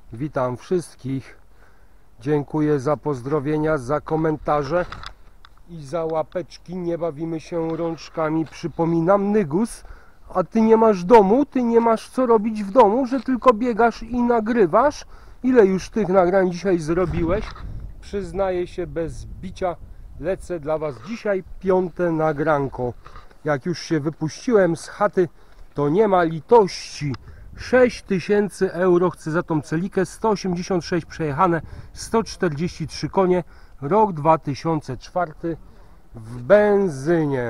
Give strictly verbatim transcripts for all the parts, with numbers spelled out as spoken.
Witam wszystkich. Dziękuję za pozdrowienia, za komentarze i za łapeczki. Nie bawimy się rączkami. Przypominam, Nygus, a ty nie masz domu, ty nie masz co robić w domu, że tylko biegasz i nagrywasz. Ile już tych nagrań dzisiaj zrobiłeś? Przyznaję się bez bicia, lecę dla was dzisiaj piąte nagranko. Jak już się wypuściłem z chaty, to nie ma litości. sześć tysięcy euro chcę za tą celikę, sto osiemdziesiąt sześć przejechane, sto czterdzieści trzy konie, rok dwa tysiące czwarty, w benzynie.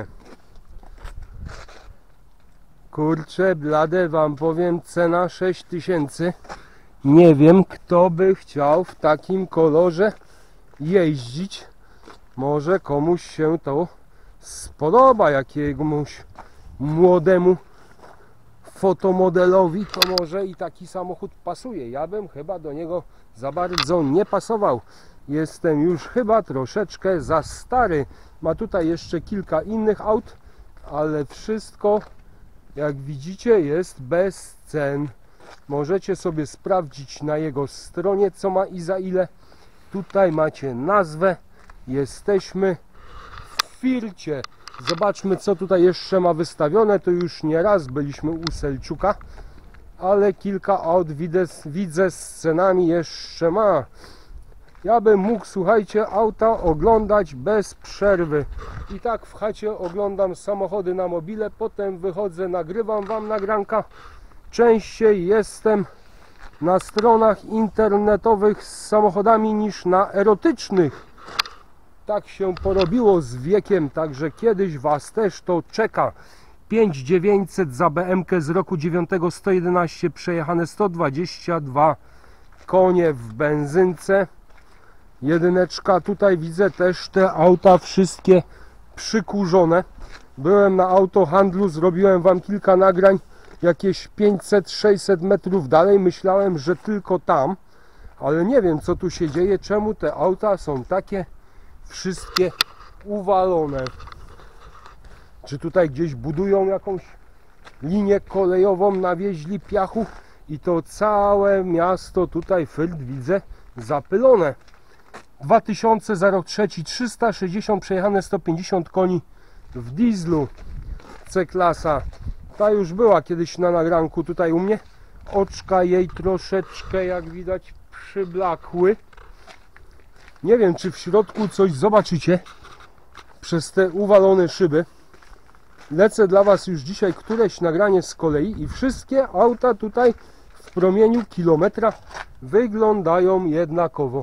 Kurczę blade, wam powiem, cena sześć tysięcy. Nie wiem, kto by chciał w takim kolorze jeździć. Może komuś się to spodoba, jakiemuś młodemu fotomodelowi, to może i taki samochód pasuje. Ja bym chyba do niego za bardzo nie pasował. Jestem już chyba troszeczkę za stary. Ma tutaj jeszcze kilka innych aut, ale wszystko, jak widzicie, jest bez cen. Możecie sobie sprawdzić na jego stronie, co ma i za ile. Tutaj macie nazwę. Jesteśmy w Fircie. Zobaczmy, co tutaj jeszcze ma wystawione. To już nie raz byliśmy u Selczuka, ale kilka aut widzę, widzę z cenami jeszcze ma. Ja bym mógł, słuchajcie, auta oglądać bez przerwy. I tak w chacie oglądam samochody na mobile, potem wychodzę, nagrywam wam nagranka. Częściej jestem na stronach internetowych z samochodami niż na erotycznych. Tak się porobiło z wiekiem, także kiedyś was też to czeka. pięć tysięcy dziewięćset za B M K z roku dziewiątego, sto jedenaście przejechane, sto dwadzieścia dwa konie w benzynce. Jedyneczka, tutaj widzę też te auta wszystkie przykurzone. Byłem na autohandlu, zrobiłem wam kilka nagrań, jakieś pięćset sześćset metrów dalej. Myślałem, że tylko tam, ale nie wiem, co tu się dzieje, czemu te auta są takie wszystkie uwalone. Czy tutaj gdzieś budują jakąś linię kolejową, nawieźli piachu i to całe miasto tutaj Firth widzę zapylone. dwa tysiące za rok trzeci, trzysta sześćdziesiąt przejechane, sto pięćdziesiąt koni w dieslu. C-klasa. Ta już była kiedyś na nagranku tutaj u mnie. Oczka jej troszeczkę, jak widać, przyblakły. Nie wiem, czy w środku coś zobaczycie przez te uwalone szyby. Lecę dla was już dzisiaj któreś nagranie z kolei i wszystkie auta tutaj w promieniu kilometra wyglądają jednakowo.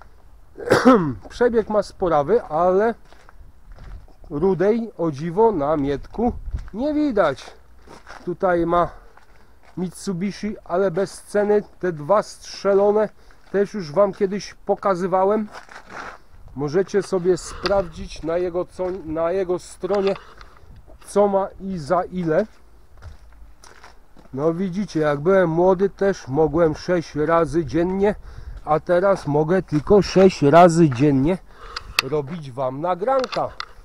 Przebieg ma sporawy, ale rudej, o dziwo, na mietku nie widać. Tutaj ma Mitsubishi, ale bez ceny. Te dwa strzelone też już wam kiedyś pokazywałem. Możecie sobie sprawdzić na jego, co, na jego stronie, co ma i za ile. No widzicie, jak byłem młody, też mogłem sześć razy dziennie, a teraz mogę tylko sześć razy dziennie robić wam nagranka.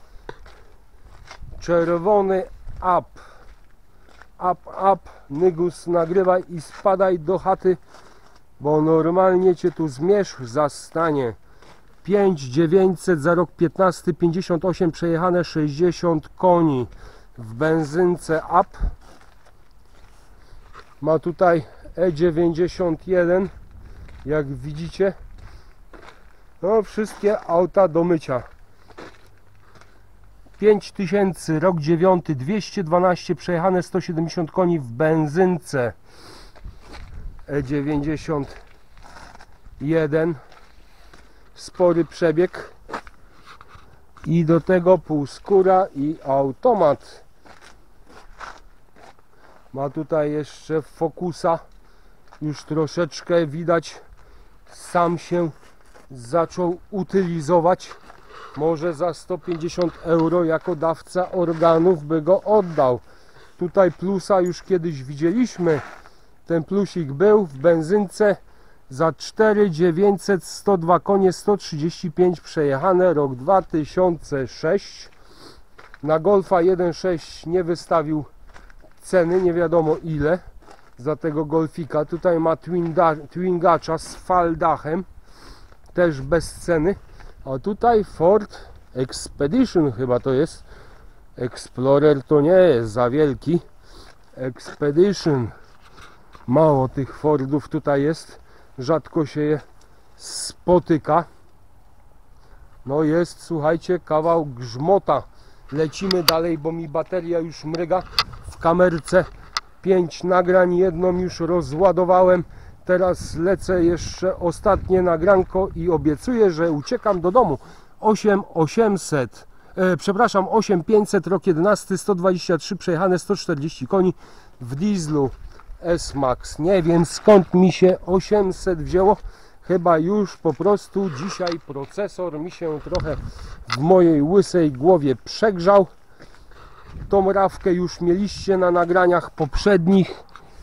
Czerwony up. Up, up. Nygus, nagrywaj i spadaj do chaty, bo normalnie cię tu zmierzch zastanie. pięć tysięcy dziewięćset za rok piętnasty, pięćdziesiąt osiem przejechane, sześćdziesiąt koni w benzynce up. Ma tutaj E dziewięćdziesiąt jeden, jak widzicie. No, wszystkie auta do mycia. pięć tysięcy, rok dziewiąty, dwieście dwanaście przejechane, sto siedemdziesiąt koni w benzynce. E dziewięćdziesiąt jeden, spory przebieg i do tego półskóra i automat. Ma tutaj jeszcze Focusa, już troszeczkę widać, sam się zaczął utylizować. Może za sto pięćdziesiąt euro jako dawca organów by go oddał. Tutaj plusa już kiedyś widzieliśmy. Ten plusik był w benzynce za cztery tysiące dziewięćset, sto dwa konie, sto trzydzieści pięć przejechane, rok dwa tysiące szósty. Na Golfa jeden sześć nie wystawił ceny, nie wiadomo ile. za tego Golfika. Tutaj ma twinga, twingacza z faldachem, też bez ceny. A tutaj Ford Expedition chyba to jest. Explorer to nie jest za wielki. Expedition. Mało tych Fordów tutaj jest. Rzadko się je spotyka. No jest, słuchajcie, kawał grzmota. Lecimy dalej, bo mi bateria już mryga w kamerce. Pięć nagrań, jedną już rozładowałem. Teraz lecę jeszcze ostatnie nagranko i obiecuję, że uciekam do domu. osiem osiemset, e, przepraszam, osiem pięćset, rok jedenasty, sto dwadzieścia trzy przejechane, sto czterdzieści koni w dieslu S-Max. Nie wiem skąd mi się osiemset wzięło. Chyba już po prostu dzisiaj procesor mi się trochę w mojej łysej głowie przegrzał. Tą rawkę już mieliście na nagraniach poprzednich.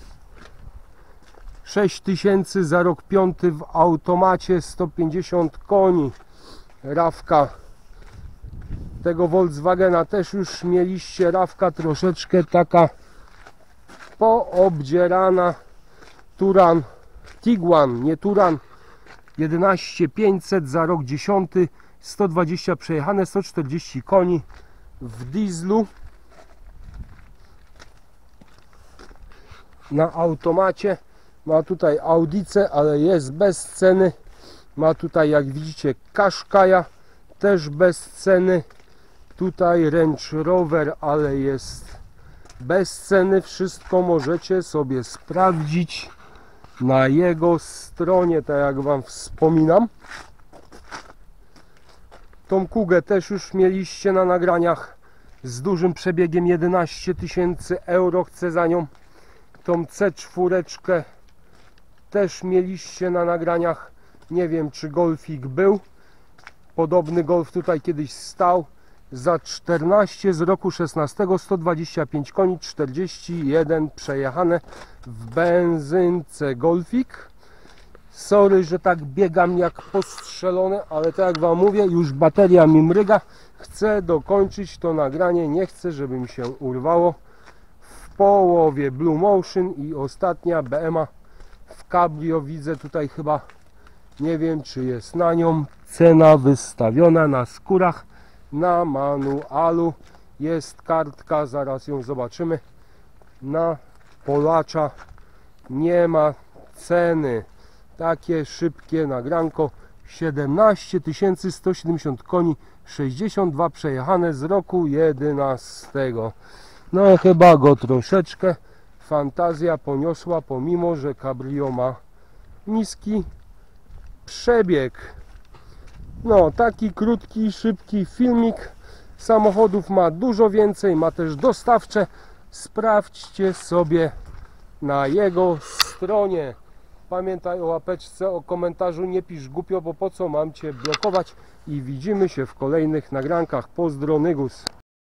sześć tysięcy za rok piąty w automacie, sto pięćdziesiąt koni. Rawka tego Volkswagena też już mieliście. Rawka troszeczkę taka poobdzierana. Turan, Tiguan, nie Turan. jedenaście pięćset za rok dziesiąty, sto dwadzieścia przejechane, sto czterdzieści koni w dieslu. Na automacie ma tutaj Audicę, ale jest bez ceny. Ma tutaj, jak widzicie, Qashqai'a, też bez ceny. Tutaj Range Rover, ale jest bez ceny. Wszystko możecie sobie sprawdzić na jego stronie, tak jak wam wspominam. Tą Kugę też już mieliście na nagraniach z dużym przebiegiem, jedenaście tysięcy euro chcę za nią. Tą C cztery też mieliście na nagraniach. Nie wiem, czy Golfik był. Podobny Golf tutaj kiedyś stał za czternaście z roku szesnastego, sto dwadzieścia pięć koni, czterdzieści jeden przejechane w benzynce Golfik. Sorry, że tak biegam jak postrzelony, ale tak jak wam mówię, już bateria mi mryga. Chcę dokończyć to nagranie, nie chcę, żeby mi się urwało. W połowie Blue Motion i ostatnia B M A w cabrio. Widzę tutaj chyba, nie wiem czy jest na nią cena wystawiona na skórach, na manualu. Jest kartka, zaraz ją zobaczymy. Na Polacza nie ma ceny. Takie szybkie nagranko. siedemnaście tysięcy sto siedemdziesiąt koni, sześćdziesiąt dwa przejechane z roku jedenastego. No chyba go troszeczkę fantazja poniosła, pomimo że cabrio ma niski przebieg. No taki krótki, szybki filmik. Samochodów ma dużo więcej, ma też dostawcze. Sprawdźcie sobie na jego stronie. Pamiętaj o łapeczce, o komentarzu, nie pisz głupio, bo po co mam cię blokować. I widzimy się w kolejnych nagrankach. Pozdro, Nygus.